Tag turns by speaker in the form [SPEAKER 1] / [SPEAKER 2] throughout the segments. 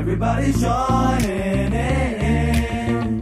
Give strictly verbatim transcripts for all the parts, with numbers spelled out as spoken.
[SPEAKER 1] Everybody's joining in.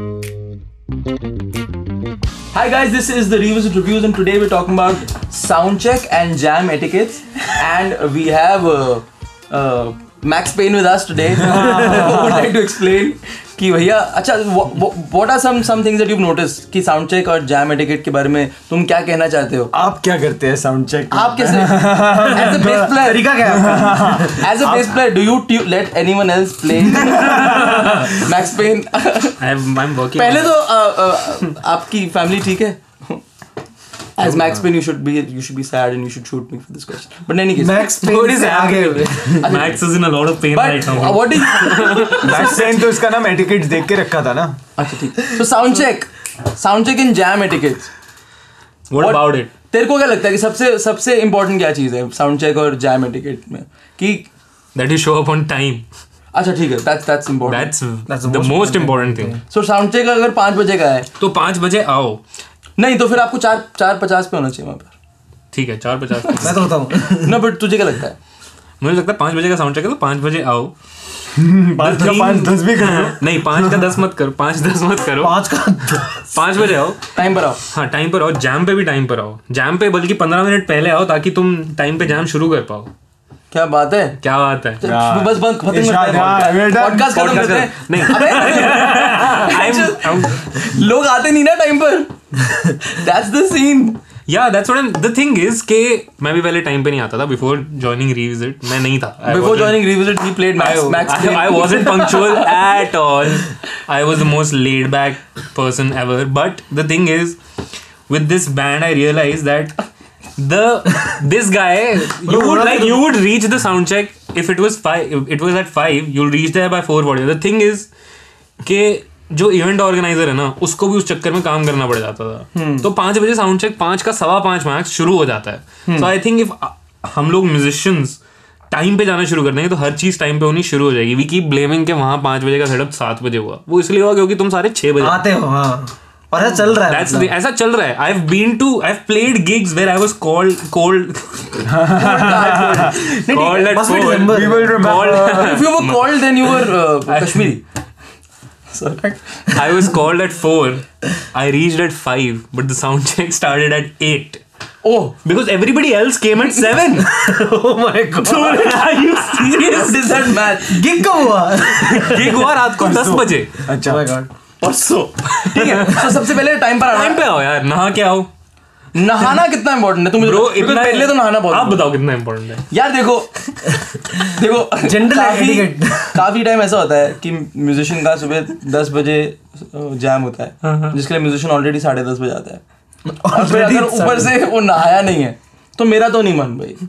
[SPEAKER 2] Hi guys, this is the Revisit Reviews and today we're talking about Soundcheck and Jam etiquettes, and we have uh, uh, Max Payne with us today who would like to explain कि भैया अच्छा what are some some things that you've noticed कि Soundcheck और Jam etiquette के बारे में तुम क्या कहना चाहते हो?
[SPEAKER 3] आप क्या करते हैं Soundcheck?
[SPEAKER 2] आप कैसे as a bass player
[SPEAKER 3] तरीका क्या है?
[SPEAKER 2] As a bass player, do you tu- let anyone else play? Max Payne.
[SPEAKER 4] I'm I'm working.
[SPEAKER 2] पहले तो uh, uh, आपकी family ठीक है? As Max Payne, you should be you should be sad and you should shoot me for this question. But in any case,
[SPEAKER 3] Max Payne से आगे
[SPEAKER 4] Max is in a lot of pain
[SPEAKER 2] but,
[SPEAKER 4] right now.
[SPEAKER 2] Uh, what is
[SPEAKER 3] Max Payne तो इसका नाम etiquettes देख के रखा था ना?
[SPEAKER 2] अच्छा ठीक. So Soundcheck, Soundcheck and Jam etiquettes.
[SPEAKER 4] What, what about it?
[SPEAKER 2] तेरे को क्या लगता है कि सबसे सबसे important क्या चीज़ है Soundcheck और Jam etiquette में कि
[SPEAKER 4] that you show up on time.
[SPEAKER 2] अच्छा ठीक है, that's that's important.
[SPEAKER 4] That's
[SPEAKER 3] That's the
[SPEAKER 4] the
[SPEAKER 3] most
[SPEAKER 4] most
[SPEAKER 3] important
[SPEAKER 4] important thing.
[SPEAKER 2] So Soundcheck अगर पाँच बजे का है
[SPEAKER 4] तो पाँच बजे आओ.
[SPEAKER 2] नहीं तो फिर आपको चार चार पचास पे होना चाहिए वहाँ पर.
[SPEAKER 4] ठीक है चार पचास.
[SPEAKER 3] मैं तो होता हूँ
[SPEAKER 2] ना बट तुझे क्या लगता है?
[SPEAKER 4] मुझे लगता है पाँच बजे का साउंड चेक है तो पाँच बजे आओ.
[SPEAKER 3] पाँच का पाँच दस भी करो.
[SPEAKER 4] नहीं पाँच का दस मत करो. पाँच दस मत करो.
[SPEAKER 3] पाँच का
[SPEAKER 4] पाँच बजे आओ.
[SPEAKER 2] टाइम पर आओ.
[SPEAKER 4] हाँ टाइम पर आओ. जैम पे भी टाइम पर आओ. जैम पे बल्कि पंद्रह मिनट पहले आओ ताकि तुम टाइम पे जैम शुरू कर पाओ.
[SPEAKER 2] क्या बात है?
[SPEAKER 4] क्या बात है?
[SPEAKER 2] बस बंद खत्म करते हैं पॉडकास्ट खत्म करते हैं.
[SPEAKER 4] नहीं
[SPEAKER 2] लोग आते नहीं ना टाइम पर. That's the scene.
[SPEAKER 4] Yeah, that's what I'm. The thing is कि मैं भी पहले टाइम पे नहीं आता था. Before joining Revisit मैं नहीं था.
[SPEAKER 2] Before joining Revisit, he played Max.
[SPEAKER 4] I,
[SPEAKER 2] Max
[SPEAKER 4] I, I wasn't punctual at all. I was the most laid back person ever. But the thing is, with this band, I realized that the this guy you would like you would reach the sound check if it was five. If it was at five, you'll reach there by four forty. The thing is कि जो event organiser है ना उसको भी उस चक्कर में काम करना पड़ जाता था. तो पाँच बजे साउंड चेक पाँच का सवा पाँच मैक्स शुरू हो जाता है. तो आई थिंक इफ हम लोग म्यूजिशियंस टाइम पे जाना शुरू कर देंगे तो हर चीज टाइम पे होनी शुरू हो जाएगी. वी कीप ब्लेमिंग के वहाँ पाँच बजे का सेटअप सात बजे हुआ. वो इसलिए हुआ क्योंकि तुम सारे छह बजे
[SPEAKER 3] आते हो. हाँ और ऐसा चल रहा है.
[SPEAKER 4] That's the, ऐसा चल रहा है. I have been to I have played gigs where I was called called called at four.
[SPEAKER 3] We will remember.
[SPEAKER 2] If you were called, then you were uh, Kashmiri. Sorry.
[SPEAKER 4] I was called at four. I reached at five, but the sound check started at eight.
[SPEAKER 2] Oh,
[SPEAKER 4] because everybody else came at seven.
[SPEAKER 3] Oh my god.
[SPEAKER 4] Are you serious?
[SPEAKER 2] what is that math?
[SPEAKER 3] Gig कब हुआ?
[SPEAKER 4] Gig हुआ रात को दस बजे.
[SPEAKER 3] अच्छा. Oh my god.
[SPEAKER 2] परसों. ठीक है. तो सबसे पहले टाइम पर आना.
[SPEAKER 4] टाइम पे आओ यार. नहा के आओ.
[SPEAKER 2] नहाना कितना इम्पोर्टेंट है? तुम
[SPEAKER 4] ब्रो इतना
[SPEAKER 2] पहले तो नहाना बहुत.
[SPEAKER 4] आप बताओ कितना इम्पोर्टेंट है
[SPEAKER 2] यार. देखो देखो
[SPEAKER 3] जनरल
[SPEAKER 2] काफी
[SPEAKER 3] एटिकेट.
[SPEAKER 2] काफी टाइम ऐसा होता है कि म्यूजिशियन का सुबह दस बजे जैम होता है जिसके लिए म्यूजिशियन ऑलरेडी साढ़े दस बजे आता है और फिर अगर ऊपर से वो नहाया नहीं है तो मेरा तो नहीं मन भाई.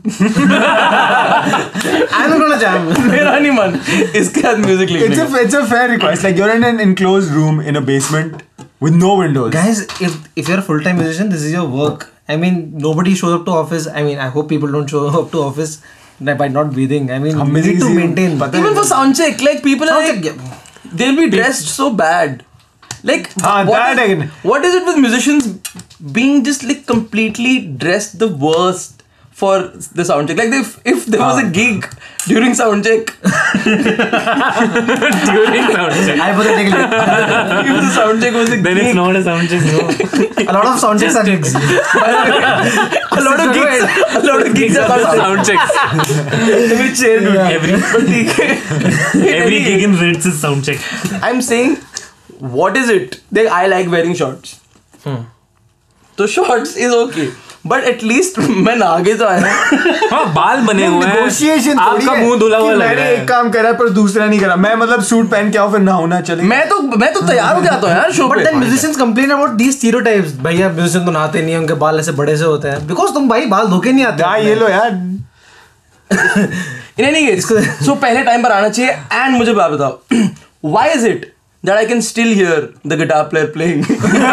[SPEAKER 3] I'm gonna jam.
[SPEAKER 2] मेरा नहीं मन इसके साथ म्यूजिक लिखने
[SPEAKER 5] It's a it's a fair request. Like you're in an enclosed room in a basement with no windows.
[SPEAKER 3] Guys, if if you're a full time musician, this is your work. I mean, nobody shows up to office. I mean, I hope people don't show up to office by not breathing. I mean, we need to maintain.
[SPEAKER 2] Even for sound check, like people are like, they'll be dressed so bad. Like
[SPEAKER 5] Ah,
[SPEAKER 2] what,
[SPEAKER 5] that
[SPEAKER 2] is,
[SPEAKER 5] again.
[SPEAKER 2] what is it with musicians being just like completely dressed the worst for the sound check? Like if if there was a gig during sound check,
[SPEAKER 4] during sound check.
[SPEAKER 3] Hypothetically,
[SPEAKER 2] if the sound check was a
[SPEAKER 4] Then
[SPEAKER 2] gig,
[SPEAKER 4] it's not a sound check. No.
[SPEAKER 3] a lot of sound checks are gigs.
[SPEAKER 2] a lot of gigs, a lot of gigs are called
[SPEAKER 4] sound checks.
[SPEAKER 2] Which uh,
[SPEAKER 4] Every every gig in Ritz is sound check.
[SPEAKER 2] I'm saying, what is it? Like I like wearing shorts. तो shorts is okay. But at least मैं आगे तो आया.
[SPEAKER 4] हाँ बाल बने हुए हैं.
[SPEAKER 5] Negotiation
[SPEAKER 4] आपका मुंह धुला हुआ लग रहा
[SPEAKER 5] मैंने
[SPEAKER 4] है.
[SPEAKER 5] एक काम करा पर दूसरा नहीं करा. मैं मतलब सूट पहन के आओ फिर नहाना चले.
[SPEAKER 2] मैं तो मैं तो तैयार हो जाता हूँ यार शो पे.
[SPEAKER 3] But then musicians complain about these stereotypes. भैया musician तो नहाते नहीं हैं, उनके बाल ऐसे बड़े से होते हैं. Because तुम भाई बाल धोके नहीं आते.
[SPEAKER 5] हाँ ये लो यार.
[SPEAKER 2] In any case, so पहले टाइम पर आना चाहिए. And मुझे बात बताओ, why is it that I can still hear the guitar player playing?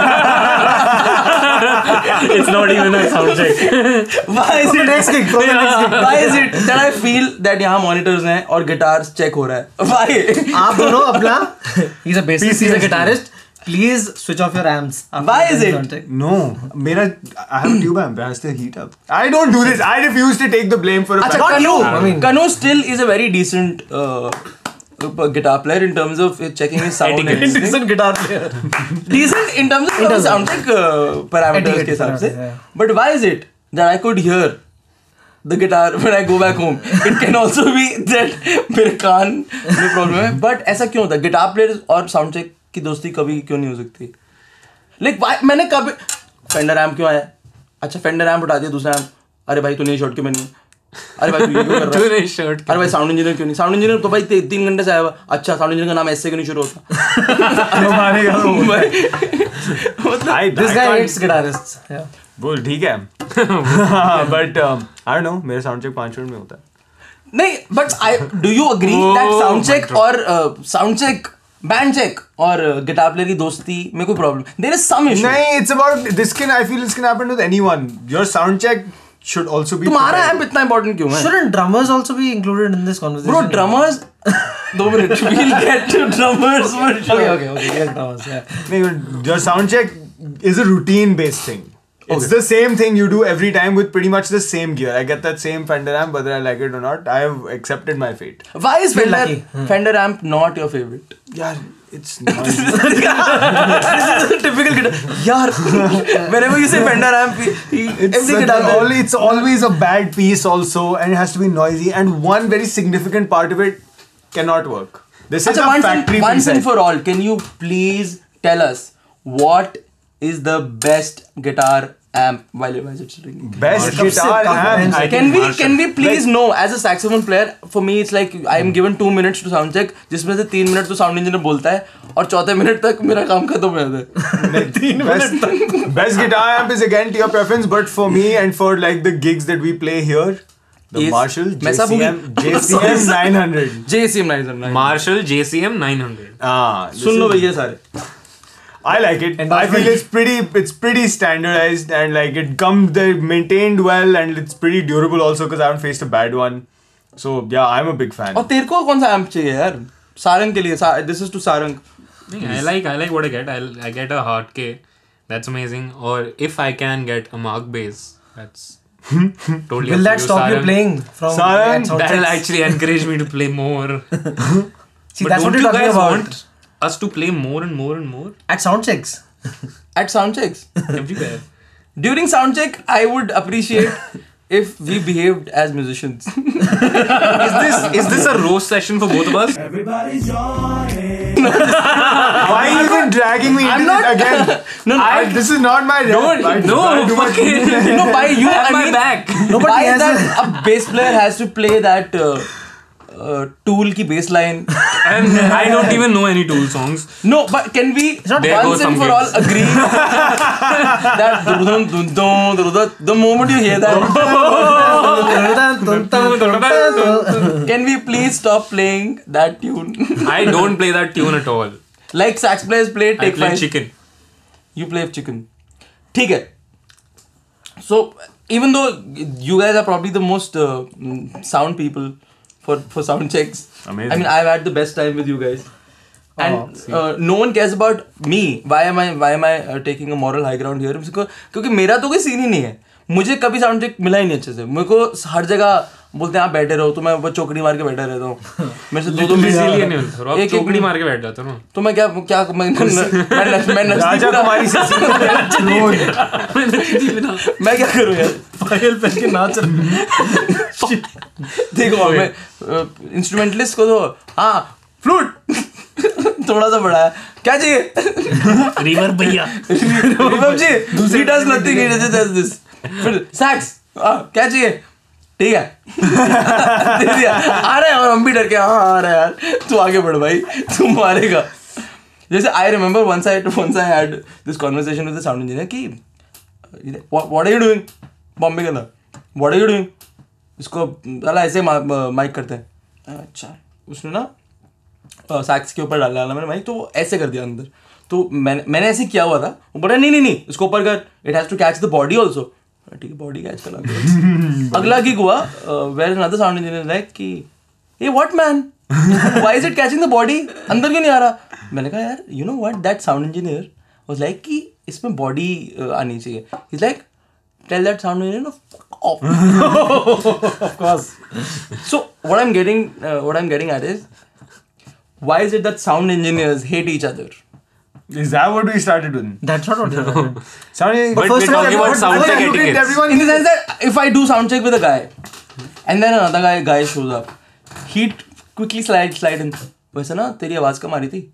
[SPEAKER 4] It's not even a sound check.
[SPEAKER 2] Why is it?
[SPEAKER 3] Next gig, from the next gig.
[SPEAKER 2] Why is it that I feel that यहाँ monitors हैं और guitars check हो रहा है? Why?
[SPEAKER 3] आप दोनों अपना he's a bassist, he's a guitarist. Please switch off your amps.
[SPEAKER 2] Why is it?
[SPEAKER 5] No, मेरा I have a tube amp. I has to heat up. I don't do this. I refuse to take the blame for a
[SPEAKER 2] अच्छा
[SPEAKER 5] fact.
[SPEAKER 2] Kanu,
[SPEAKER 3] I mean-
[SPEAKER 2] Kanu still is a very decent uh, uh, guitar player in terms of uh, checking his sound. and everything.
[SPEAKER 3] Decent guitar player.
[SPEAKER 2] Decent in terms of
[SPEAKER 3] terms
[SPEAKER 2] sound check uh, parameters
[SPEAKER 3] Etiquette
[SPEAKER 2] के हिसाब से.
[SPEAKER 3] parameters, yeah.
[SPEAKER 2] But why is it that I could hear the guitar when I go back home? It can also be that मेरे कान में problem है. But ऐसा क्यों होता है? Guitar players और sound check की दोस्ती कभी क्यों नहीं हो सकती? Like why मैंने कभी Fender amp क्यों आया? अच्छा Fender amp उठा दिया दूसरा amp. अरे भाई तू नहीं शॉर्ट क्यों मैंने? अरे भाई तू ये क्यों कर रहा है?
[SPEAKER 4] तू नहीं शॉर्ट
[SPEAKER 2] अरे भाई साउंड इंजीनियर क्यों नहीं? साउंड इंजीनियर तो भाई ती, तीन घंटे से आया हुआ. अच्छा साउंड इंजीनियर का नाम ऐसे क्यों नहीं शुरू होता?
[SPEAKER 5] I,
[SPEAKER 3] This
[SPEAKER 5] I
[SPEAKER 3] guy
[SPEAKER 5] can't-
[SPEAKER 3] hates guitarists. Yeah.
[SPEAKER 5] बोल ठीक है. But um, I don't know. मेरा sound check पाँच मिनट में होता है.
[SPEAKER 2] नहीं but I do you agree that sound check और uh, sound check band check और गिटार प्लेयर की दोस्ती में कोई problem? There is some issue.
[SPEAKER 5] नहीं, it's about this can I feel this can happen with anyone. Your sound check should also be.
[SPEAKER 2] तुम्हारा
[SPEAKER 5] prepared.
[SPEAKER 2] amp इतना important क्यों है?
[SPEAKER 3] Shouldn't drummers also be included in this conversation?
[SPEAKER 2] Bro, drummers. दो minute. We'll get to drummers for sure.
[SPEAKER 3] Okay, okay, okay. Yeah, drummers. Yeah.
[SPEAKER 5] नहीं, your sound check is a routine based thing. It's the same thing you do every time with pretty much the same gear. I get that same Fender amp, whether I like it or not. I have accepted my fate.
[SPEAKER 2] Why is
[SPEAKER 3] Feel
[SPEAKER 2] Fender
[SPEAKER 3] lucky.
[SPEAKER 2] Fender amp not your favorite?
[SPEAKER 5] Yeah, it's noisy.
[SPEAKER 2] Typical guitar. यार, whenever you say Fender amp, he, he,
[SPEAKER 5] It's,
[SPEAKER 2] every
[SPEAKER 5] such
[SPEAKER 2] guitar
[SPEAKER 5] a-
[SPEAKER 2] player-
[SPEAKER 5] always, it's always a bad piece also, and it has to be noisy. And one very significant part of it cannot work. This is
[SPEAKER 2] Achha,
[SPEAKER 5] a
[SPEAKER 2] once,
[SPEAKER 5] factory
[SPEAKER 2] and, once
[SPEAKER 5] preset.
[SPEAKER 2] and for all, can you please tell us what is the best guitar amp while your guys are ringing?
[SPEAKER 5] Best
[SPEAKER 3] Marshall.
[SPEAKER 5] guitar amp.
[SPEAKER 4] I
[SPEAKER 2] Can
[SPEAKER 4] think
[SPEAKER 2] we
[SPEAKER 4] Marshall.
[SPEAKER 2] can we please
[SPEAKER 5] Like-
[SPEAKER 2] know as a saxophone player? For me, it's like I am given two minutes to sound check, जिसमें से तीन minute तो sound engineer बोलता है और चौथे minute तक मेरा काम खत्म हो जाता है.
[SPEAKER 5] best, best guitar amp is again to your preference, but for me and for like the gigs that we play here, the
[SPEAKER 2] Is-
[SPEAKER 5] Marshall
[SPEAKER 2] Mesa
[SPEAKER 5] J C M
[SPEAKER 2] Boogie.
[SPEAKER 5] J C M nine hundred.
[SPEAKER 2] J C M nine hundred.
[SPEAKER 4] Marshall J C M nine hundred.
[SPEAKER 5] Ah, this
[SPEAKER 2] soon low
[SPEAKER 5] is-
[SPEAKER 2] भैया सारे.
[SPEAKER 5] I like it.
[SPEAKER 3] And
[SPEAKER 5] I
[SPEAKER 3] that's
[SPEAKER 5] feel
[SPEAKER 3] when-
[SPEAKER 5] it's pretty. It's pretty standardized and like it comes. They maintained well and it's pretty durable also because I haven't faced a bad one. So yeah, I'm a big fan.
[SPEAKER 2] और तेरे को कौन सा amp चाहिए यार? सारंग के लिए. This is to Sarang.
[SPEAKER 4] I like I like what I get. I I get a hard K. That's amazing. Or if I can get a Mark bass, that's totally.
[SPEAKER 3] Will
[SPEAKER 4] up to
[SPEAKER 3] that stop you
[SPEAKER 4] Sarang.
[SPEAKER 3] playing from
[SPEAKER 5] Sarang,
[SPEAKER 3] at sound
[SPEAKER 4] That'll
[SPEAKER 3] checks?
[SPEAKER 4] actually encourage me to play more.
[SPEAKER 3] See,
[SPEAKER 4] But
[SPEAKER 3] that's what
[SPEAKER 4] don't
[SPEAKER 3] you're
[SPEAKER 4] you
[SPEAKER 3] talking
[SPEAKER 4] guys
[SPEAKER 3] about.
[SPEAKER 4] want us to play more and more and more?
[SPEAKER 3] At sound checks.
[SPEAKER 2] At sound checks.
[SPEAKER 4] Everywhere.
[SPEAKER 2] During sound check, I would appreciate if we behaved as musicians.
[SPEAKER 4] Is this is this a roast session for both of us?
[SPEAKER 1] Everybody join.
[SPEAKER 5] Why are you even dragging me
[SPEAKER 2] I'm
[SPEAKER 5] into
[SPEAKER 2] not-
[SPEAKER 5] this again?
[SPEAKER 2] No, no,
[SPEAKER 5] I, this is not my rap.
[SPEAKER 4] Don't
[SPEAKER 5] I-
[SPEAKER 4] no
[SPEAKER 5] I do my-
[SPEAKER 4] fucking
[SPEAKER 2] no, by you
[SPEAKER 4] have
[SPEAKER 2] I
[SPEAKER 4] my
[SPEAKER 2] mean
[SPEAKER 4] back.
[SPEAKER 3] Nobody
[SPEAKER 2] why
[SPEAKER 3] has
[SPEAKER 2] is that a bass player has to play that uh, uh, Tool ki bass line?
[SPEAKER 4] And I don't even know any Tool songs.
[SPEAKER 2] No, but can we
[SPEAKER 3] not
[SPEAKER 4] There
[SPEAKER 2] once
[SPEAKER 4] go
[SPEAKER 2] and
[SPEAKER 4] some
[SPEAKER 2] for
[SPEAKER 4] gigs.
[SPEAKER 2] all agree that dun dun dun dun dun, the moment you hear that, can we please stop playing that tune?
[SPEAKER 4] I don't play that tune at all.
[SPEAKER 2] Like sax players play
[SPEAKER 4] I
[SPEAKER 2] Take
[SPEAKER 4] play
[SPEAKER 2] Five.
[SPEAKER 4] chicken.
[SPEAKER 2] You play chicken. ठीक है. So even though you guys are probably the most uh, mm, sound people for for sound checks,
[SPEAKER 5] Amazing.
[SPEAKER 2] I mean I've had the best time with you guys, and uh, no one cares about me. Why am I why am I uh, taking a moral high ground here? क्योंकि क्योंकि मेरा तो कोई scene ही नहीं है. मुझे कभी sound check मिला ही नहीं अच्छे से. मेरे को हर जगह बोलते हैं आप बैठे रहो, तो मैं वो चौकड़ी मार के बैठा रहता हूँ. मेरे से दो दो
[SPEAKER 4] इसीलिए नहीं होता.
[SPEAKER 2] एक- एक
[SPEAKER 4] चौकड़ी मार के बैठ जाता हूँ.
[SPEAKER 2] तो मैं क्या क्या मैं मैं मैं
[SPEAKER 5] राजा कुमारी से
[SPEAKER 2] मैं क्या करूँ यार.
[SPEAKER 3] पायल पहन के नाच रहे.
[SPEAKER 2] देखो मैं इंस्ट्रूमेंटलिस्ट को तो हाँ फ्लूट थोड़ा सा बड़ा है. क्या चाहिए
[SPEAKER 3] रिवर भैया.
[SPEAKER 2] रिवर्ब जी दूसरी does nothing he does this. फिर सैक्स क्या चाहिए. ठीक है दे दिया. आ रहे हैं और हम भी डर के हाँ आ रहे हैं यार. तू आगे बढ़ भाई, तू मारेगा. जैसे I remember once I once I had this conversation with the sound engineer कि what are you doing. Bombay के अंदर व्हाट आर यू डूइंग. इसको साला ऐसे माइक करते हैं. अच्छा उसने ना सैक्स के ऊपर डाला मैंने माइक, तो वो ऐसे कर दिया अंदर. तो मैंने मैंने ऐसे किया हुआ था. वो बोला नहीं नहीं नहीं इसको ऊपर कर, it has to catch the body also. ठीक है बॉडी कैच करना. अगला गिग हुआ where another sound engineer like कि a what man why is it catching the body, अंदर क्यों नहीं आ रहा. मैंने कहा यार you know what that sound engineer was like कि इसमें बॉडी आनी चाहिए. He is like tell that sound engineer no fuck off. Of course. So what I am getting what I am getting at is why is it that sound engineers hate each other?
[SPEAKER 5] Is that what we started with?
[SPEAKER 3] That's not what happened.
[SPEAKER 5] Sorry,
[SPEAKER 4] But we're talking about sound check etiquettes.
[SPEAKER 5] Everyone
[SPEAKER 2] In the sense that if I do sound check with a guy, and then another guy guy shows up, he quickly slide slide in. वैसे ना तेरी आवाज कम आ रही थी.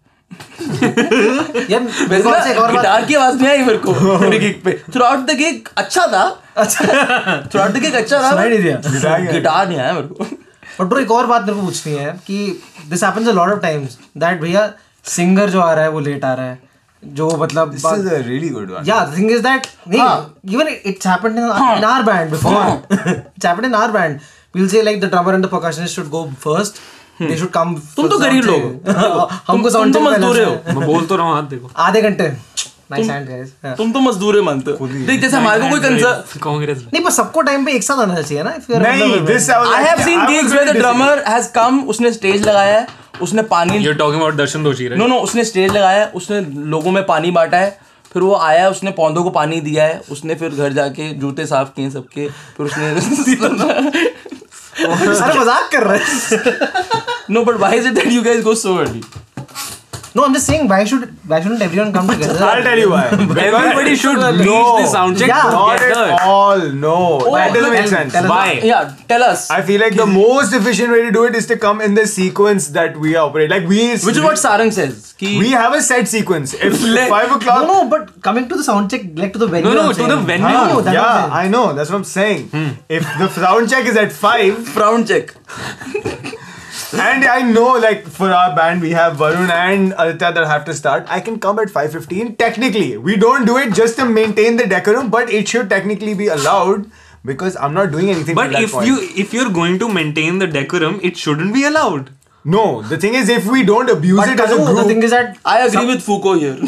[SPEAKER 3] यार
[SPEAKER 2] वैसे ना guitar की आवाज नहीं आई मेरे को पूरी गिग पे. Throughout the gig अच्छा था. Throughout the gig अच्छा था.
[SPEAKER 3] सुनाई नहीं दिया.
[SPEAKER 2] गिटार नहीं आया मेरे को.
[SPEAKER 3] और ब्रो एक और बात मेरे को पूछनी है कि this happens a lot of times that भैया सिंगर जो आ रहा है वो लेट आ रहा है जो मतलब
[SPEAKER 5] This is a really good one.
[SPEAKER 3] yeah the thing is that नहीं even it's happened in, in our band before it's happened in our band we'll say like the drummer and the percussionist should go first they should come
[SPEAKER 2] तुम तो गरीब लोग हो.
[SPEAKER 3] हमको
[SPEAKER 2] तुम तो मजदूर हो.
[SPEAKER 4] मैं बोल तो रहा हूँ हाथ देखो.
[SPEAKER 3] आधे घंटे nice hand guys yeah.
[SPEAKER 2] तुम तो मजदूर है मानते हो. देख जैसे हमारे को कोई कंसर्न
[SPEAKER 4] कांग्रेस.
[SPEAKER 3] नहीं पर सबको टाइम पे एक साथ आना चाहिए ना if you're a
[SPEAKER 5] नहीं,
[SPEAKER 3] drummer,
[SPEAKER 5] this I was
[SPEAKER 2] I have
[SPEAKER 5] actually-
[SPEAKER 2] seen
[SPEAKER 5] I was
[SPEAKER 2] gigs
[SPEAKER 5] going
[SPEAKER 2] where the
[SPEAKER 5] to
[SPEAKER 2] drummer has come, उसने स्टेज लगाया है, उसने पानी
[SPEAKER 4] You're talking about Darshan Doshi, right?
[SPEAKER 2] No no उसने स्टेज लगाया है, उसने लोगों में पानी बांटा है, फिर वो आया, उसने पौधों को पानी दिया है, उसने फिर घर जाके जूते साफ किए सबके, फिर उसने
[SPEAKER 3] सारे मजाक कर रहे हैं.
[SPEAKER 2] No but why is it that you guys go so early?
[SPEAKER 3] No, I'm just saying why should why shouldn't everyone come together?
[SPEAKER 5] I'll tell you why.
[SPEAKER 4] Everybody should reach
[SPEAKER 5] No.
[SPEAKER 4] the sound check
[SPEAKER 3] Yeah.
[SPEAKER 5] Not
[SPEAKER 4] together.
[SPEAKER 5] at all. No, that doesn't make
[SPEAKER 3] tell-
[SPEAKER 5] sense.
[SPEAKER 3] tell us.
[SPEAKER 4] Why?
[SPEAKER 2] Yeah, tell us.
[SPEAKER 5] I feel like the most efficient way to do it is to come in the sequence that we operate. Like we,
[SPEAKER 2] Which is what Sarang says. Ki
[SPEAKER 5] we have a set sequence. If
[SPEAKER 2] Let-
[SPEAKER 5] five
[SPEAKER 3] No,
[SPEAKER 5] o'clock.
[SPEAKER 3] no, but coming to the sound check, like to the venue.
[SPEAKER 4] No, no,
[SPEAKER 3] I'm
[SPEAKER 4] to
[SPEAKER 3] saying.
[SPEAKER 4] the venue.
[SPEAKER 3] Ah, that's what I'm
[SPEAKER 5] Yeah,
[SPEAKER 3] saying.
[SPEAKER 5] I know. That's what I'm saying. If the sound check is at five,
[SPEAKER 2] frown check.
[SPEAKER 5] and I know, like for our band, we have Varun and Aditya that have to start. I can come at five fifteen. Technically, we don't do it just to maintain the decorum, but it should technically be allowed because I'm not doing anything.
[SPEAKER 4] But
[SPEAKER 5] till that
[SPEAKER 4] if
[SPEAKER 5] point.
[SPEAKER 4] you if you're going to maintain the decorum, it shouldn't be allowed.
[SPEAKER 5] no, the thing is, if we don't abuse
[SPEAKER 3] But
[SPEAKER 5] it as a
[SPEAKER 3] Kanu,
[SPEAKER 5] group,
[SPEAKER 3] the thing is that
[SPEAKER 2] I agree with Foucault here.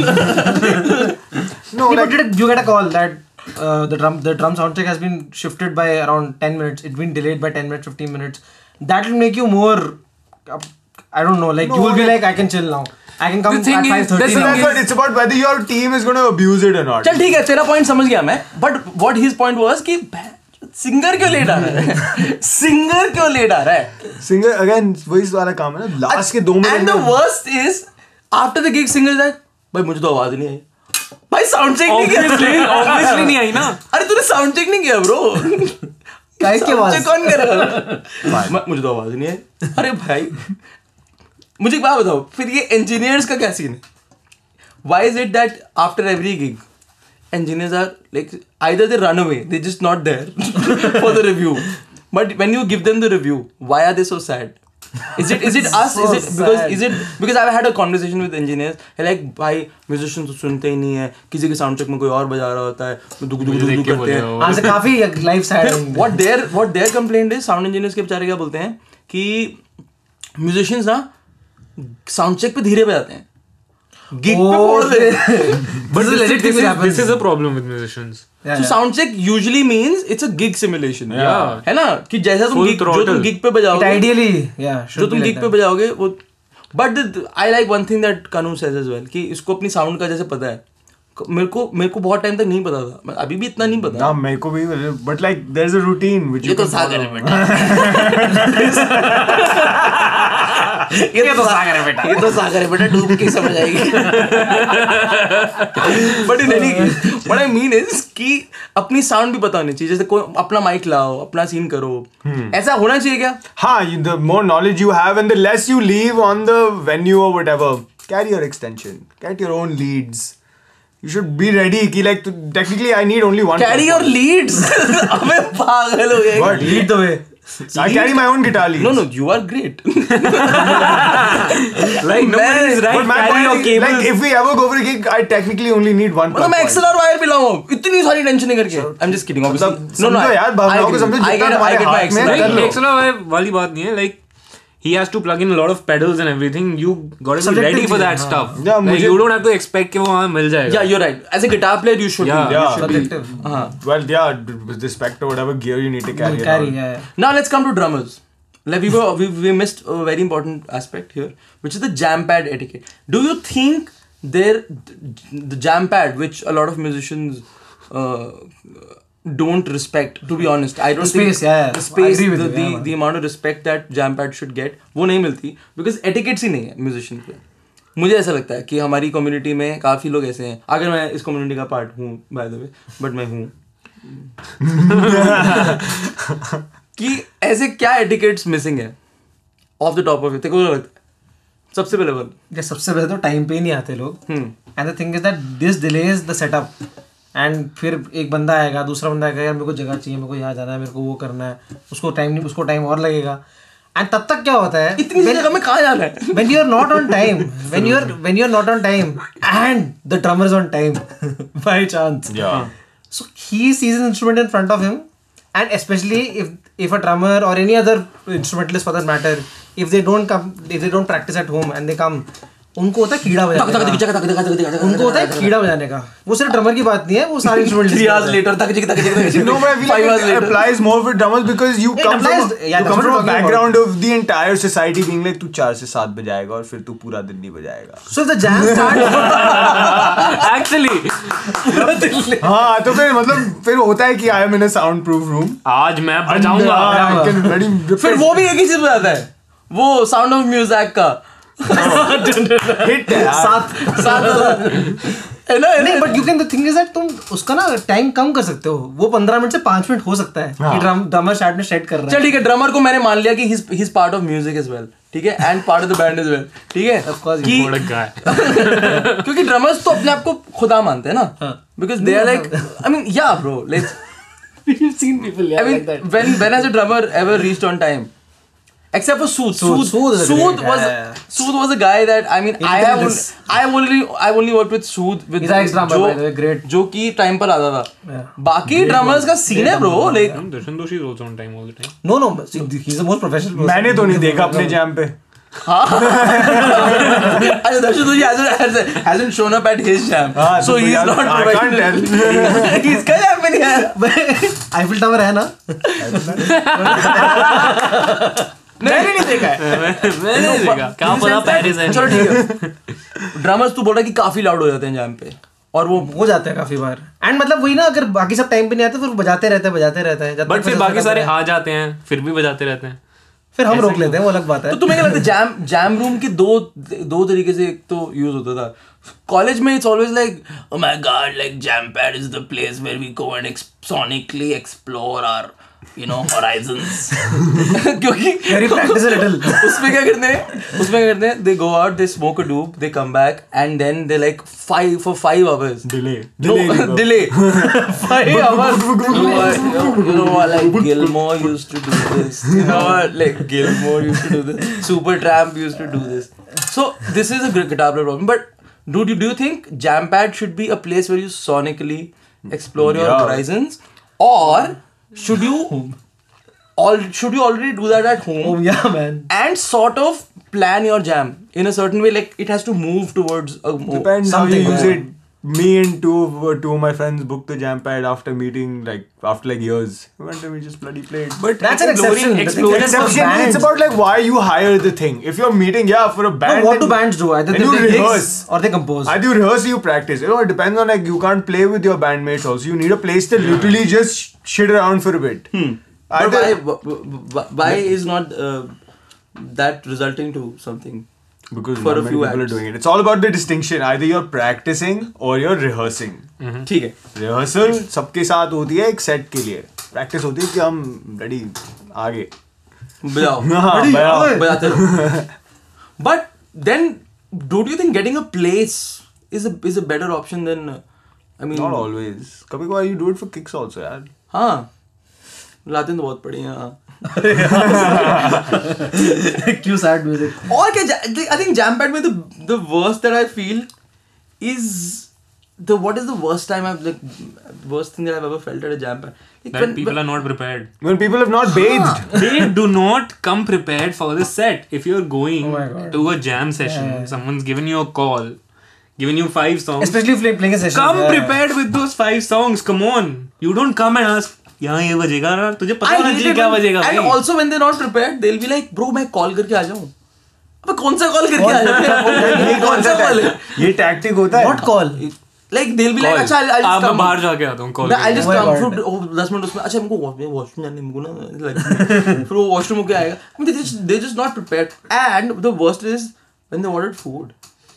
[SPEAKER 5] no,
[SPEAKER 3] Yeah,
[SPEAKER 5] like,
[SPEAKER 3] but did it- you get a call that uh, the drum the drum sound check has been shifted by around ten minutes. It's been delayed by ten minutes, fifteen minutes. That will make you more. Uh, I don't know. Like
[SPEAKER 5] No,
[SPEAKER 3] you will be
[SPEAKER 5] like-
[SPEAKER 3] like, I can chill now. I can come
[SPEAKER 4] The thing
[SPEAKER 3] at
[SPEAKER 4] is-
[SPEAKER 3] five
[SPEAKER 4] the
[SPEAKER 3] thirty
[SPEAKER 4] thing
[SPEAKER 3] now.
[SPEAKER 5] that's what it's about. Whether your team is going to abuse it or not.
[SPEAKER 2] चल ठीक है, तेरा point समझ गया मैं. But what his point was कि singer क्यों late आ रहा है? सिंगर क्यों लेट आ रहा है?
[SPEAKER 5] Singer again, वही वाला काम है ना. Last के दो
[SPEAKER 2] And
[SPEAKER 5] मिनट
[SPEAKER 2] the
[SPEAKER 5] में.
[SPEAKER 2] worst is after the gig singer is like, भाई मुझे तो आवाज नहीं आई. भाई साउंड चेक नहीं किया.
[SPEAKER 4] Obviously, obviously नहीं आई ना.
[SPEAKER 2] अरे तूने साउंड चेक नहीं किया ब्रो.
[SPEAKER 3] काय की आवाज?
[SPEAKER 2] कौन करेगा? मुझे तो आवाज नहीं आई. अरे भाई मुझे एक बात बताओ, फिर ये engineers का क्या सीन है? Why is it that after every gig engineers are like either they run away, they're just not there for the review, but when you give them the review, why are they so sad? Is it is it us?
[SPEAKER 3] So
[SPEAKER 2] is it because
[SPEAKER 3] sad.
[SPEAKER 2] is it because I've had a conversation with engineers, they're like भाई musicians तो सुनते ही नहीं है, किसी के sound check में कोई और बजा रहा होता है, दुक दुक दुक दुक करते हैं.
[SPEAKER 3] हाँ, से काफी लाइफ
[SPEAKER 2] फिर
[SPEAKER 3] side.
[SPEAKER 2] what their what their complaint is, sound engineers के बेचारे क्या बोलते हैं कि musicians ना sound check पे धीरे बजाते हैं, gig पे फोड़ दे.
[SPEAKER 4] But
[SPEAKER 3] This is
[SPEAKER 4] this,
[SPEAKER 3] legit
[SPEAKER 4] is,
[SPEAKER 3] thing
[SPEAKER 4] this,
[SPEAKER 3] that
[SPEAKER 4] is,
[SPEAKER 3] happens.
[SPEAKER 4] this is a problem with musicians.
[SPEAKER 2] So sound check usually means it's a gig simulation.
[SPEAKER 4] Yeah.
[SPEAKER 2] है ना कि जैसा तुम
[SPEAKER 4] Full
[SPEAKER 2] gig जो
[SPEAKER 4] throttle.
[SPEAKER 2] तुम gig पे
[SPEAKER 3] It
[SPEAKER 2] बजाओगे,
[SPEAKER 3] ideally, yeah, should
[SPEAKER 2] जो तुम
[SPEAKER 3] be like
[SPEAKER 2] gig पे
[SPEAKER 3] that.
[SPEAKER 2] बजाओगे वो. But the, I like one thing that Kanu says as well कि इसको अपनी sound का जैसे पता है. मेरे को मेरे को बहुत टाइम तक नहीं पता था, अभी भी इतना नहीं पता.
[SPEAKER 5] ना मेरे को भी, but like there's a routine which
[SPEAKER 2] ये
[SPEAKER 5] you
[SPEAKER 2] तो
[SPEAKER 5] can
[SPEAKER 2] सागर है
[SPEAKER 5] follow.
[SPEAKER 2] बेटा. ये तो सागर है बेटा. ये तो सागर है बेटा, डूब के समझ आएगी. But in any case, what I mean is कि अपनी sound भी पता होनी चाहिए. जैसे कोई अपना mic लाओ, अपना scene करो. ऐसा होना चाहिए क्या?
[SPEAKER 5] हाँ, you- the more knowledge you have and the less you leave on the venue or whatever, carry your extension, get your own leads. You should be ready कि like to, technically I need only one.
[SPEAKER 2] Carry your leads. अबे पागल हो गया.
[SPEAKER 5] What?
[SPEAKER 3] Lead the way.
[SPEAKER 5] I carry my own guitar leads.
[SPEAKER 2] No, no, you are great.
[SPEAKER 4] Like nobody is right.
[SPEAKER 5] But my
[SPEAKER 4] Carry
[SPEAKER 5] point
[SPEAKER 4] your
[SPEAKER 5] is,
[SPEAKER 4] cables.
[SPEAKER 5] like if we ever go for a gig, I technically only need one.
[SPEAKER 2] मतलब मैं
[SPEAKER 5] plug
[SPEAKER 2] X L R wire भी लाऊंगा इतनी सारी tension नहीं करके. I'm just kidding, obviously.
[SPEAKER 5] मतलब
[SPEAKER 2] No, no,
[SPEAKER 5] समझो
[SPEAKER 2] I-
[SPEAKER 5] यार,
[SPEAKER 2] I
[SPEAKER 5] भावनाओं को
[SPEAKER 2] agree.
[SPEAKER 5] समझो,
[SPEAKER 2] I
[SPEAKER 5] जितना
[SPEAKER 2] get I
[SPEAKER 5] तुम्हारे
[SPEAKER 2] get my
[SPEAKER 5] हाथ
[SPEAKER 2] X
[SPEAKER 5] में
[SPEAKER 2] L R
[SPEAKER 5] है,
[SPEAKER 2] wire.
[SPEAKER 4] Like X L R वाली बात नहीं है. Like he has to plug in a lot of pedals and everything. You gotta be
[SPEAKER 3] Subjective
[SPEAKER 4] ready for
[SPEAKER 3] चीज़ है,
[SPEAKER 4] that
[SPEAKER 3] हाँ.
[SPEAKER 4] stuff.
[SPEAKER 5] Yeah,
[SPEAKER 4] Like
[SPEAKER 5] मुझे-
[SPEAKER 4] you don't have to expect कि वो वहाँ मिल जाएगा.
[SPEAKER 2] Yeah, you're right. As a guitar player, you should
[SPEAKER 4] Yeah.
[SPEAKER 2] be. You
[SPEAKER 5] Yeah.
[SPEAKER 2] should be.
[SPEAKER 3] Subjective.
[SPEAKER 2] Uh-huh.
[SPEAKER 5] Well, yeah, d- with respect to whatever gear you need to carry.
[SPEAKER 3] Carry,
[SPEAKER 5] around.
[SPEAKER 3] yeah, yeah.
[SPEAKER 2] Now let's come to drummers. Like we were, we, we missed a very important aspect here, which is the jam pad etiquette. Do you think there, the jam pad, which a lot of musicians uh, don't respect, to be honest. I don't
[SPEAKER 3] The space,
[SPEAKER 2] think
[SPEAKER 3] yeah, yeah.
[SPEAKER 2] the space,
[SPEAKER 3] I agree with
[SPEAKER 2] the,
[SPEAKER 3] you,
[SPEAKER 2] the,
[SPEAKER 3] yeah, man.
[SPEAKER 2] the amount of respect that jam pad should get, वो नहीं मिलती because etiquettes ही नहीं है musician पे. मुझे ऐसा लगता है कि हमारी कम्युनिटी में काफ़ी लोग ऐसे हैं. अगर मैं इस कम्युनिटी का पार्ट हूँ by the way, but मैं हूँ कि ऐसे क्या etiquettes missing है off the top of it. तेरे को क्या लगता है सबसे पहले बोल.
[SPEAKER 3] या सबसे पहले तो टाइम पे ही नहीं आते लोग. And the thing is that this delays the setup. And फिर एक बंदा आएगा, दूसरा बंदा आएगा, यार मेरे को जगह चाहिए, मेरे को यहाँ जाना है, मेरे को वो करना है, उसको टाइम नहीं, उसको टाइम और लगेगा. एंड तब तक क्या होता है,
[SPEAKER 2] इतनी जगह में कहाँ जाना है?
[SPEAKER 3] when you are not on time, when you are when you are not on time and the drummer is on time by chance.
[SPEAKER 5] Yeah.
[SPEAKER 3] So he sees an instrument in front of him, and especially if if a drummer or any other instrumentalist for that matter, if they don't come, if they don't practice at home and they come, उनको होता है कीड़ा बजाने का. उनको होता है कीड़ा बजाने का. वो सिर्फ ड्रमर की बात नहीं है, वो सारे इंस्ट्रूमेंट.
[SPEAKER 2] Three hours later, तक तक तक तक.
[SPEAKER 5] No, but I feel
[SPEAKER 2] Five
[SPEAKER 5] like
[SPEAKER 2] hours
[SPEAKER 5] it
[SPEAKER 2] later.
[SPEAKER 5] applies more with drummers because you
[SPEAKER 3] It
[SPEAKER 5] come from
[SPEAKER 3] applies-
[SPEAKER 5] a,
[SPEAKER 3] yeah,
[SPEAKER 5] you
[SPEAKER 3] that's
[SPEAKER 5] come
[SPEAKER 3] what
[SPEAKER 5] from a
[SPEAKER 3] I'm talking
[SPEAKER 5] background of the entire society being like तू चार से सात बजाएगा और फिर तू पूरा दिन नहीं बजाएगा.
[SPEAKER 3] So if the jam starts,
[SPEAKER 4] Actually,
[SPEAKER 5] हाँ तो फिर मतलब फिर होता है कि I am in a soundproof room.
[SPEAKER 4] आज मैं बजाऊंगा.
[SPEAKER 5] I can very
[SPEAKER 2] फिर वो भी एक ही चीज बजाता है, वो साउंड ऑफ म्यूजिक का
[SPEAKER 5] hit है यार.
[SPEAKER 3] सात
[SPEAKER 2] साथ है ना.
[SPEAKER 3] नहीं, but you can, the thing is that तुम उसका ना टाइम कम कर सकते हो. वो पंद्रह मिनट से पांच मिनट हो सकता है कि ड्रम ड्रमर शायद में सेट कर रहा है.
[SPEAKER 2] चल ठीक है, ड्रमर को मैंने मान लिया कि he is part of music as well, ठीक है, and part of the band as well, ठीक है.
[SPEAKER 3] Of course,
[SPEAKER 2] कि
[SPEAKER 4] What a guy.
[SPEAKER 2] क्योंकि ड्रमर्स तो अपने आप को खुदा मानते हैं ना, because they are like, I mean yeah bro, like
[SPEAKER 3] You've seen people, yeah,
[SPEAKER 2] I mean,
[SPEAKER 3] like that.
[SPEAKER 2] when when has a drummer ever reached on time? Except for Sood.
[SPEAKER 3] Sood- Sood is a
[SPEAKER 2] Sood
[SPEAKER 3] great
[SPEAKER 2] was
[SPEAKER 3] guy, yeah.
[SPEAKER 2] Sood was a guy that I mean
[SPEAKER 3] He's
[SPEAKER 2] I have
[SPEAKER 3] this-
[SPEAKER 2] only, I only I only worked with Sood with
[SPEAKER 3] He's an ex-drummer, by the way, great.
[SPEAKER 2] जो कि time पर आता था.
[SPEAKER 3] Yeah.
[SPEAKER 2] बाकी drummers का scene है bro, like
[SPEAKER 4] Darshan Doshi is also on time all the time.
[SPEAKER 3] No, no, see, he's the most professional person.
[SPEAKER 5] मैंने तो नहीं देखा अपने जैम पे.
[SPEAKER 2] अच्छा दर्शन दोषी hasn't hasn't shown up at his jam,
[SPEAKER 5] हाँ,
[SPEAKER 2] so
[SPEAKER 5] तो
[SPEAKER 2] he's
[SPEAKER 5] यार,
[SPEAKER 2] not
[SPEAKER 5] I can't
[SPEAKER 2] professional. इसका jam पे नहीं आया.
[SPEAKER 3] आईफिल टावर है ना.
[SPEAKER 2] मैंने नहीं देखा है.
[SPEAKER 4] मैंने नहीं देखा. क्या पता पेरिस है.
[SPEAKER 2] चलो ठीक है. ड्रमर्स तू बोल रहा है कि काफी लाउड हो जाते हैं जैम पे, और वो
[SPEAKER 3] हो जाता है काफी बार. एंड मतलब वही ना, अगर बाकी सब टाइम पे नहीं आते फिर वो बजाते रहते हैं बजाते रहते हैं जब
[SPEAKER 4] बट
[SPEAKER 3] तक
[SPEAKER 4] फिर
[SPEAKER 3] फिर
[SPEAKER 4] बाकी
[SPEAKER 3] उसका
[SPEAKER 4] सारे
[SPEAKER 3] करना है.
[SPEAKER 4] आ जाते हैं, फिर भी बजाते रहते हैं.
[SPEAKER 3] फिर हम रोक लेते हैं, वो अलग बात है.
[SPEAKER 2] तो तुम्हें क्या लगता है जैम जैम रूम की दो दो तरीके से एक तो यूज होता था कॉलेज में. It's always like oh my God, like jam pad is the place where we go and sonically explore our you know horizons. क्योंकि
[SPEAKER 3] Very practice a little.
[SPEAKER 2] उसमें क्या करते हैं उसमें क्या करते हैं दे go out, they smoke a doob, they come back and then they like five for five hours
[SPEAKER 5] Delay.
[SPEAKER 2] No, delay. Five hours. You know what, like Gilmore used to do this. You know what, like Gilmore used to do this. Supertramp used to do this. So this is a great guitar player problem. But dude, do you think jam pad should be a place where you sonically explore your
[SPEAKER 5] Yeah.
[SPEAKER 2] horizons, or should you all should you already do that at home
[SPEAKER 3] Oh yeah, man.
[SPEAKER 2] and sort of plan your jam in a certain way, like it has to move towards a mo-
[SPEAKER 5] Depends how you
[SPEAKER 3] Something,
[SPEAKER 5] use
[SPEAKER 3] yeah.
[SPEAKER 5] it. Me and two of, uh, two of my friends booked the jam pad after meeting, like after like years. We went and we just bloody played.
[SPEAKER 4] But
[SPEAKER 3] That's an exception. The thing
[SPEAKER 4] exploring
[SPEAKER 3] is,
[SPEAKER 5] Exception,
[SPEAKER 3] bands.
[SPEAKER 5] it's about like why you hire the thing. If you're meeting, yeah, for a band.
[SPEAKER 3] But what do
[SPEAKER 5] then-
[SPEAKER 3] bands do? Either
[SPEAKER 5] then
[SPEAKER 3] they
[SPEAKER 5] you
[SPEAKER 3] play
[SPEAKER 5] rehearse.
[SPEAKER 3] gigs or they compose.
[SPEAKER 5] Either you rehearse or you practice. You know, it depends on like you can't play with your bandmates also. You need a place to literally just shit around for a bit.
[SPEAKER 2] But
[SPEAKER 5] Either-
[SPEAKER 2] why, wh- wh- why is not uh, that resulting to something?
[SPEAKER 5] Because
[SPEAKER 2] for
[SPEAKER 5] not
[SPEAKER 2] a
[SPEAKER 5] many
[SPEAKER 2] few
[SPEAKER 5] people are
[SPEAKER 2] acts.
[SPEAKER 5] doing it. It's all about the distinction. Either you're practicing or you're rehearsing.
[SPEAKER 2] ठीक है.
[SPEAKER 5] Rehearsal सबके साथ होती है एक set के लिए. Practice होती है कि हम ready आगे.
[SPEAKER 2] बजाओ.
[SPEAKER 5] हाँ, बजाओ.
[SPEAKER 2] बजाते रहो. But then, don't you think getting a place is a is a better option than uh, I mean?
[SPEAKER 5] Not always. कभी कभार you do it for kicks also यार.
[SPEAKER 2] हाँ. लाते तो बहुत पड़ी हैं. हाँ.
[SPEAKER 3] Cue sad music.
[SPEAKER 2] और क्या? I think jam pad में the the worst that I feel is the what is the worst time I've like worst thing that I've ever felt at a jam pad. Like
[SPEAKER 4] that
[SPEAKER 2] when-
[SPEAKER 4] people are not prepared.
[SPEAKER 5] When people have not bathed.
[SPEAKER 4] They do not come prepared for the set. If you're going
[SPEAKER 3] Oh my God.
[SPEAKER 4] to a jam session,
[SPEAKER 3] Yeah.
[SPEAKER 4] someone's given you a call, given you five songs.
[SPEAKER 3] Especially if you're playing a session.
[SPEAKER 4] Come
[SPEAKER 3] yeah.
[SPEAKER 4] prepared with those five songs. Come on. You don't come and ask, यहाँ ये बजेगा ना, तुझे पता
[SPEAKER 2] I
[SPEAKER 4] होना
[SPEAKER 2] hate
[SPEAKER 4] चाहिए
[SPEAKER 2] it
[SPEAKER 4] क्या
[SPEAKER 2] when-
[SPEAKER 4] बजेगा
[SPEAKER 2] and
[SPEAKER 4] भाई.
[SPEAKER 2] also when they're not prepared, they'll be like, bro, मैं call करके आ जाऊँ. अबे कौन सा call करके आ जाऊँ?
[SPEAKER 5] ये
[SPEAKER 2] कौन सा call है?
[SPEAKER 5] ये tactic होता है.
[SPEAKER 3] What call?
[SPEAKER 2] like they'll be like
[SPEAKER 4] Call.
[SPEAKER 2] अच्छा I'll, I'll
[SPEAKER 4] आप
[SPEAKER 2] just
[SPEAKER 4] मैं
[SPEAKER 2] come
[SPEAKER 4] बाहर जाके आता हूँ कॉल
[SPEAKER 2] मैं I'll just
[SPEAKER 3] Oh my
[SPEAKER 2] come
[SPEAKER 3] God.
[SPEAKER 2] फिर oh, दस मिनट उसमें अच्छा हमको वॉशरूम जाने हमको ना like फिर वो वॉशरूम होके आएगा I mean, they just they just not prepared and the worst is when they ordered food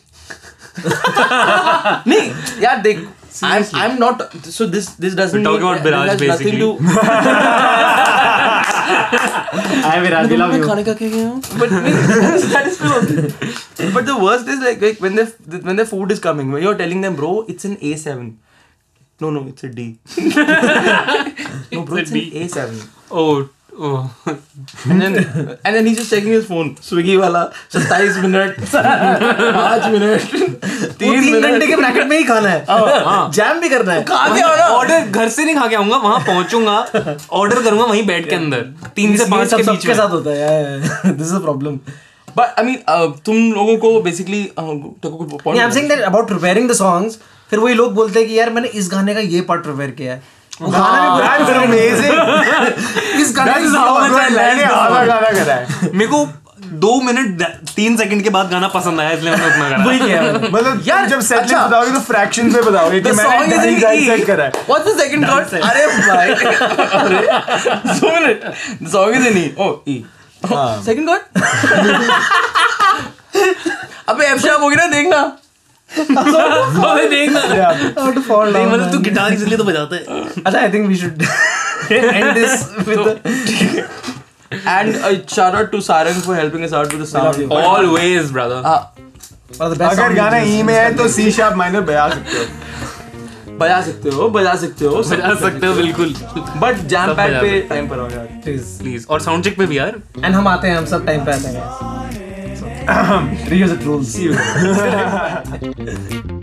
[SPEAKER 2] नहीं यार देख I'm I'm not so this this doesn't
[SPEAKER 4] We're talking
[SPEAKER 2] mean,
[SPEAKER 4] about Biraj,
[SPEAKER 2] this has nothing
[SPEAKER 4] basically.
[SPEAKER 2] to
[SPEAKER 3] I Viraj, we love
[SPEAKER 2] मैं
[SPEAKER 3] you.
[SPEAKER 2] खाने का क्या गया हूँ but नहीं, that is true but the worst is like, like when the when the food is coming when you're telling them bro it's an A seven no no it's a D no bro it's,
[SPEAKER 4] a
[SPEAKER 2] an A seven
[SPEAKER 4] oh oh
[SPEAKER 2] and then and then he's just checking his phone Swiggy वाला सत्ताईस minute पाँच minute
[SPEAKER 3] तीन घंटे के bracket में ही खाना है jam भी करना है
[SPEAKER 4] ऑर्डर घर से नहीं खा के आऊंगा वहां पहुंचूंगा ऑर्डर करूंगा वहीं बेड के अंदर तीन से पाँच के बीच
[SPEAKER 3] सबके साथ होता है this is a problem
[SPEAKER 2] but I mean uh, तुम लोगों को basically uh, तो कोई point
[SPEAKER 3] I am saying that about preparing the songs फिर वही लोग बोलते हैं कि यार मैंने इस गाने का ये पार्ट प्रिपेयर किया है गाना भी
[SPEAKER 5] That's amazing.
[SPEAKER 3] इस गाने
[SPEAKER 5] That is how much I like आधा गाना करा है.
[SPEAKER 4] मेरे को दो मिनट तीन सेकंड के बाद गाना पसंद आया इसलिए मैंने उतना करा
[SPEAKER 3] वही किया मैंने
[SPEAKER 5] मतलब
[SPEAKER 2] यार,
[SPEAKER 5] तुम जब सेट लिस्ट
[SPEAKER 2] अच्छा।
[SPEAKER 5] बताओगे तो फ्रैक्शन में बताओगे कि
[SPEAKER 2] The
[SPEAKER 5] मैंने
[SPEAKER 2] song is
[SPEAKER 5] ढाई
[SPEAKER 2] in
[SPEAKER 5] ढाई
[SPEAKER 2] E.
[SPEAKER 5] सेट करा है.
[SPEAKER 2] What's the second chord? अरे भाई अरे दो minute The song is in E. Oh E. Oh, second chord? अबे F sharp होगी ना देखना.
[SPEAKER 4] अबे देखना
[SPEAKER 3] How to fall
[SPEAKER 4] देख
[SPEAKER 3] down,
[SPEAKER 4] मतलब तू
[SPEAKER 3] man.
[SPEAKER 4] गिटार इसलिए तो बजाता है
[SPEAKER 3] अच्छा I think we should end this with the
[SPEAKER 2] And a shout out to Sarang for helping us out with the sound.
[SPEAKER 3] you.
[SPEAKER 4] always brother
[SPEAKER 2] हाँ
[SPEAKER 3] one of the best
[SPEAKER 5] अगर
[SPEAKER 3] songs
[SPEAKER 5] गाना
[SPEAKER 3] in
[SPEAKER 5] E
[SPEAKER 3] this
[SPEAKER 5] में है तो C sharp minor बजा सकते हो.
[SPEAKER 2] बजा सकते हो बजा सकते हो
[SPEAKER 4] बजा सकते हो बिल्कुल
[SPEAKER 2] बट जैम
[SPEAKER 4] सब
[SPEAKER 2] पैड
[SPEAKER 4] बजा
[SPEAKER 2] पे
[SPEAKER 4] सकते
[SPEAKER 2] टाइम पर आओ यार
[SPEAKER 3] please
[SPEAKER 4] प्लीज और साउंड चेक पे भी यार
[SPEAKER 3] and हम आते हैं हम सब टाइम पे आते हैं guys. Reuse the rules.
[SPEAKER 5] See you.